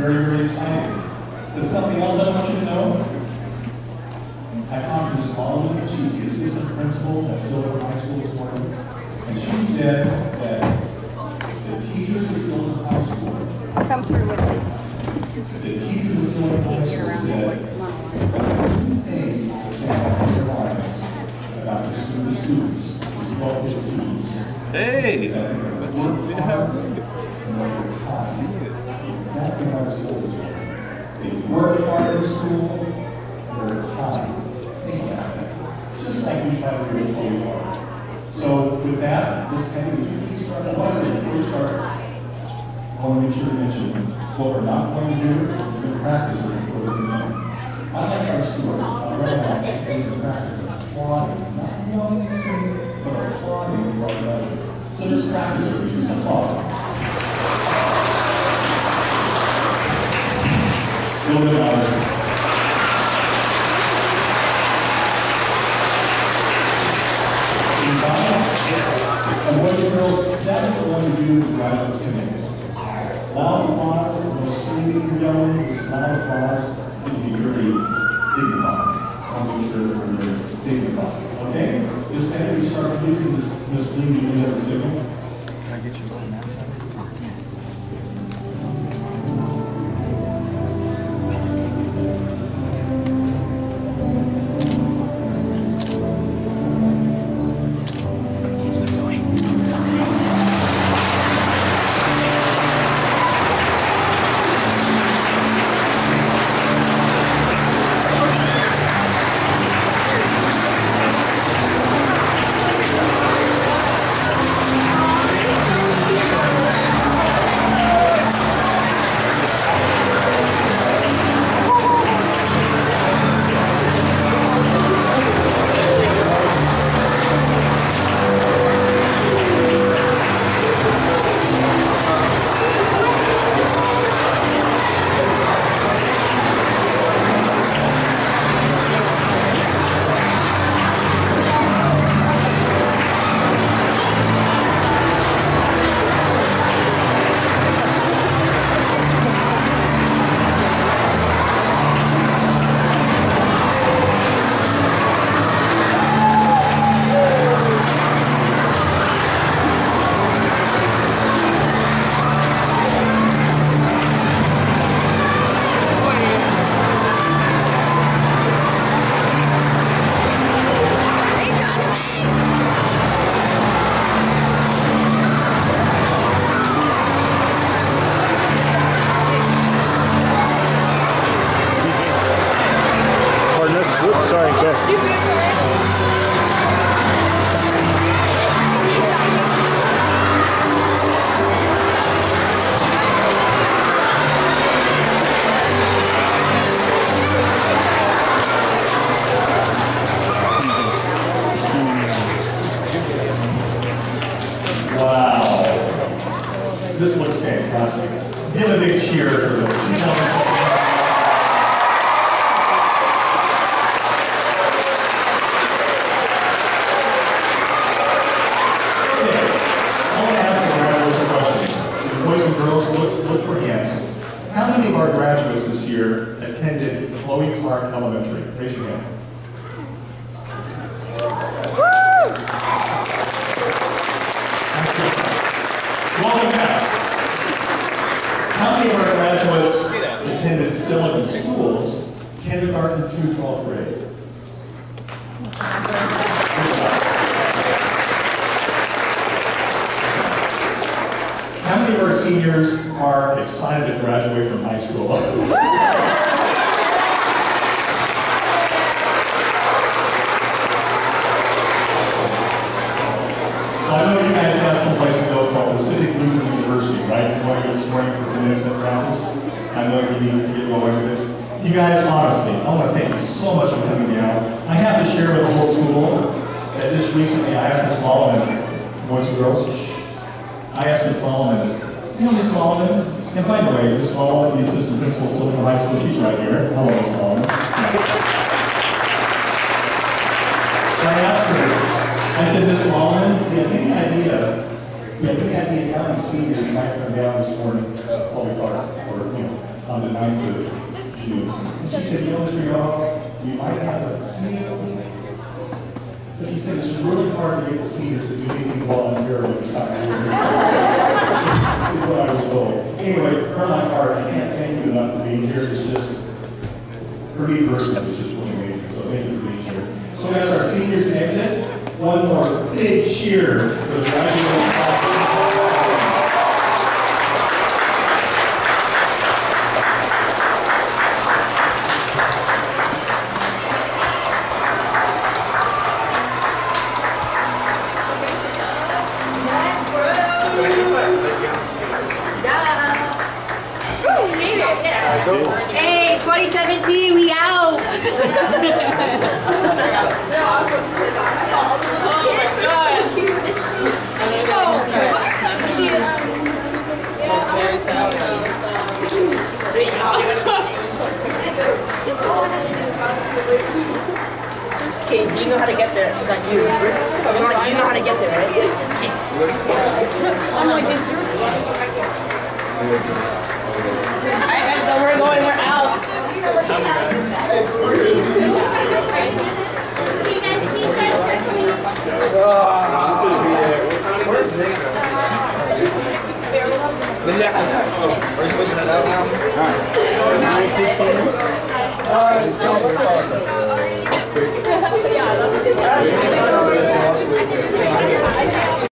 very, very exciting. There's something else I want you to know. I talked to Ms. Mullen. She's the assistant principal at Steilacoom High School this morning. And she said that the teachers at Steilacoom High School, come through with it. The teachers at Steilacoom High School said two things that stand out in their lives about the students, these 12 students. Hey! That's so good to have you. Exactly how it's told this way. They work hard in school, they're kind. Think about that. Just like we try to do it fully hard. So with that, this Penny, would you please start? Before we start, I want to make sure to mention what we're not going to do. We're going to practice it before we do that. I like our story. Right now, we're going to practice applauding, not yelling and screaming, but applauding for our graduates. So just practice it. Just applaud. A little bit louder. And boys and girls, that's what we want to do with graduates coming. Loud applause, no screaming or yelling, just loud applause. It can be very dignified. I want to make sure that we're very dignified. Okay? This Penny, we start using this thing you end up signal. Can I get you on that side? Sorry, Kev. Excuse me, Wow. This looks fantastic. Give a big cheer for the 2017. Look for hands. How many of our graduates this year attended Chloe Clark Elementary? Raise your hand. Welcome back. How many of our graduates attended Steilacoom schools, kindergarten through 12th grade? How many of our seniors are excited to graduate from high school? I know you guys have some place to go called Pacific Lutheran University, right? You're going to go this morning for commencement practice. I know you need to get going with it. You guys, honestly, I want to thank you so much for coming down. I have to share with the whole school that just recently I asked Ms. Mullen, boys and girls, I asked Ms. Mullen, you know Ms. Mullen? And by the way, Ms. Mullen, the assistant principal still in high school, she's right here. Hello, Ms. Mullen. I asked her, I said, Ms. Mullen, do you have any idea how many seniors might come down this morning, Chloe Clark, or, on the 9th of June. And she said, you know, Mr. Young, you might have a few. But she said, it's really hard to get the seniors to do anything volunteer when it's time to work. Is what I was told. Anyway, from my heart, I can't thank you enough for being here. It's just, for me personally, it's just really amazing. So thank you for being here. So as our seniors exit, one more big cheer for the graduating class. Hey, 2017, we out! Okay, do you know how to get there? Like you know how to get there, right? I'm like this. Alright guys, so we're out. We're supposed to head out now? Alright. 9:15.